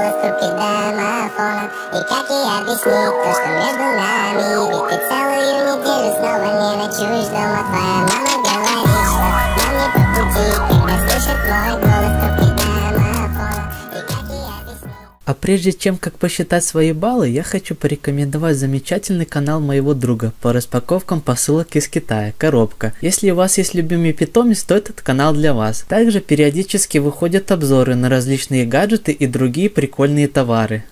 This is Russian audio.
голос стукит домофона. И как ей объяснить то, что между нами? Ведь ты целую неделю снова не ночуешь дома. Твоя мама говорит, что нам не по пути, когда слышит мой голос стукит домофона. И как ей объяснить? А прежде чем как посчитать свои баллы, я хочу порекомендовать замечательный канал моего друга по распаковкам посылок из Китая, Коробка. Если у вас есть любимый питомец, то этот канал для вас. Также периодически выходят обзоры на различные гаджеты и другие прикольные товары.